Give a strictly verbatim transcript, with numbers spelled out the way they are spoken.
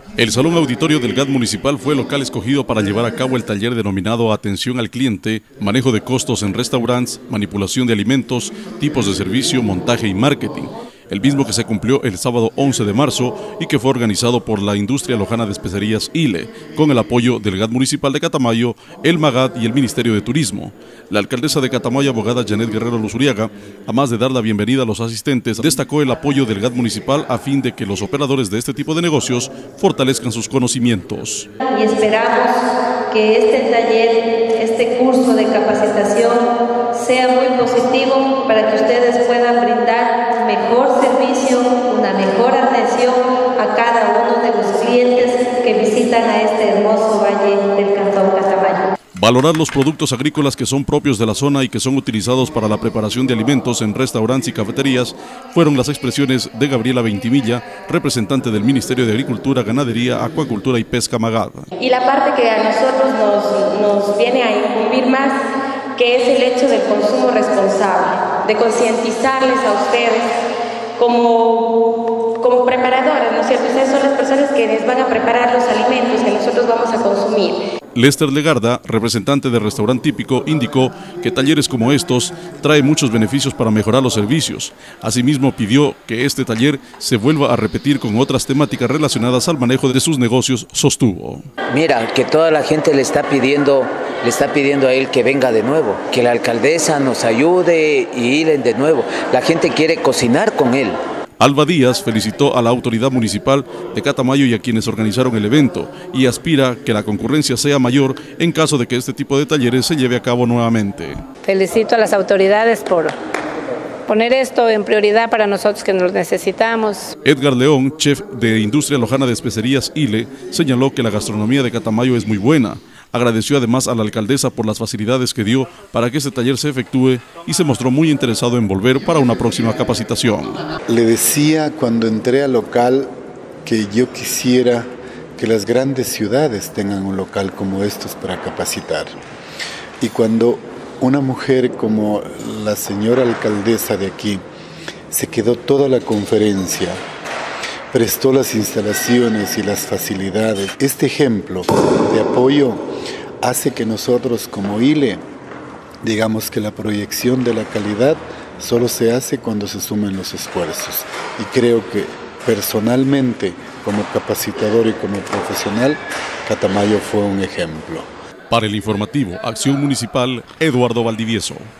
El Salón Auditorio del G A T Municipal fue el local escogido para llevar a cabo el taller denominado Atención al Cliente, Manejo de Costos en Restaurantes, Manipulación de Alimentos, Tipos de Servicio, Montaje y Marketing. El mismo que se cumplió el sábado once de marzo y que fue organizado por la Industria Lojana de Especerías I L E, con el apoyo del G A T Municipal de Catamayo, el MAGAT y el Ministerio de Turismo. La alcaldesa de Catamayo, abogada Janet Guerrero Luzuriaga, además de dar la bienvenida a los asistentes, destacó el apoyo del G A T Municipal a fin de que los operadores de este tipo de negocios fortalezcan sus conocimientos. Y esperamos que este taller, este curso de capacitación sea muy positivo para que ustedes puedan brindar mejor servicio, una mejor atención a cada uno de los clientes que visitan a este hermoso valle del Cantón Catamayo. Valorar los productos agrícolas que son propios de la zona y que son utilizados para la preparación de alimentos en restaurantes y cafeterías fueron las expresiones de Gabriela Veintimilla, representante del Ministerio de Agricultura, Ganadería, Acuacultura y Pesca MAGAT. Y la parte que a nosotros nos, nos viene a incumbir más, que es el hecho del consumo responsable, de concientizarles a ustedes como, como preparadores, ¿no es cierto? Ustedes son las personas que les van a preparar los alimentos que nosotros vamos a consumir. Lester Legarda, representante del restaurante típico, indicó que talleres como estos traen muchos beneficios para mejorar los servicios. Asimismo, pidió que este taller se vuelva a repetir con otras temáticas relacionadas al manejo de sus negocios, sostuvo. Mira, que toda la gente le está pidiendo, le está pidiendo a él que venga de nuevo, que la alcaldesa nos ayude y ir de nuevo. La gente quiere cocinar con él. Alba Díaz felicitó a la autoridad municipal de Catamayo y a quienes organizaron el evento y aspira que la concurrencia sea mayor en caso de que este tipo de talleres se lleve a cabo nuevamente. Felicito a las autoridades por poner esto en prioridad para nosotros que nos necesitamos. Edgar León, chef de Industria Lojana de Especerías I L E, señaló que la gastronomía de Catamayo es muy buena. Agradeció además a la alcaldesa por las facilidades que dio para que este taller se efectúe y se mostró muy interesado en volver para una próxima capacitación. Le decía cuando entré al local que yo quisiera que las grandes ciudades tengan un local como estos para capacitar. Y cuando una mujer como la señora alcaldesa de aquí se quedó toda la conferencia, prestó las instalaciones y las facilidades. Este ejemplo de apoyo hace que nosotros como I L E digamos que la proyección de la calidad solo se hace cuando se suman los esfuerzos. Y creo que personalmente, como capacitador y como profesional, Catamayo fue un ejemplo. Para el informativo Acción Municipal, Eduardo Valdivieso.